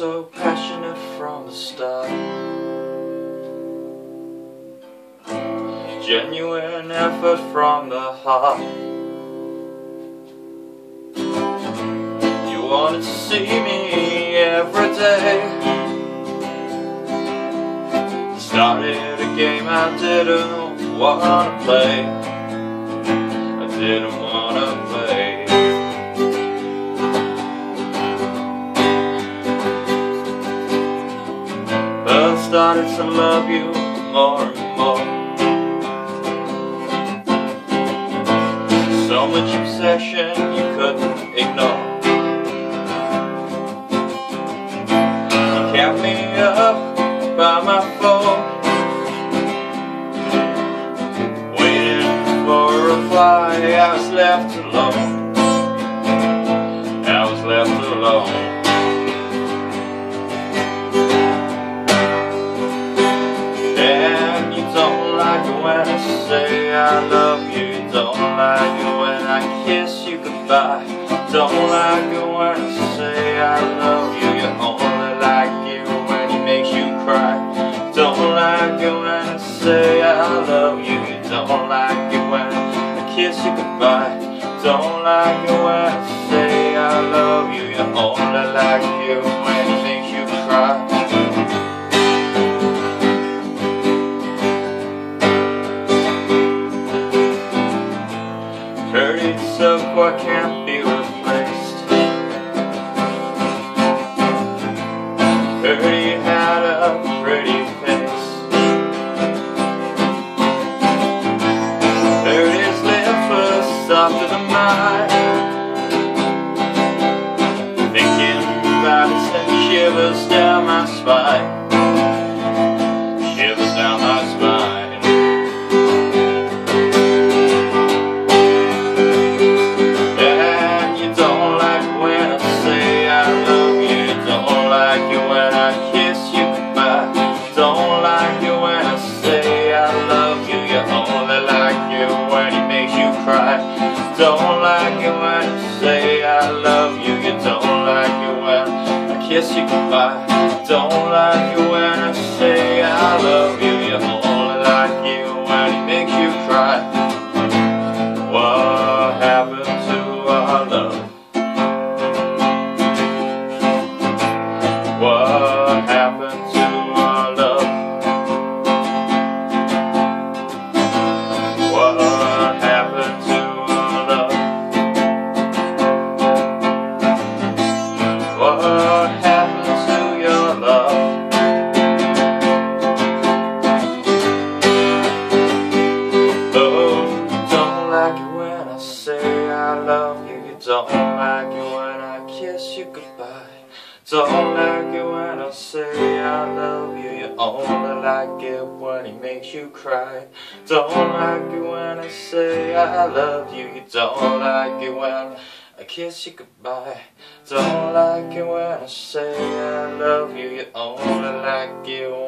so passionate from the start. Genuine effort from the heart. You wanted to see me every day. Started a game I didn't wanna play. I didn't wanna play. But I started to love you more and more. So much obsession you couldn't ignore. You kept me up by my phone, waiting for a reply. I was left alone. I was left alone. And you don't like it when I say I love you. You don't like it when I kiss you goodbye. Don't like it when I say I love you. You only like it when he makes you cry. Don't like it when I say I love you. You don't like it when I kiss you goodbye. Don't like it when I say I love you. You only like it when he makes you cry. Heard it's so what can't be replaced. Heard you had a pretty face. Heard his lips were softer than mine. Thinking about it sent shivers down my spine. Shivers down my spine. Don't like it when I say I love you. You don't like it when I kiss you goodbye. Don't like it when I say I love you. You only like it when he makes you cry. What happened to our love? What happened to our love? What happened to what happened to your love? Oh, you don't like it when I say I love you. You don't like it when I kiss you goodbye. Don't like it when I say I love you. You only like it when he makes you cry. Don't like it when I say I love you. You don't like it when I kiss you goodbye. Don't like it when I say I love you. You only like it when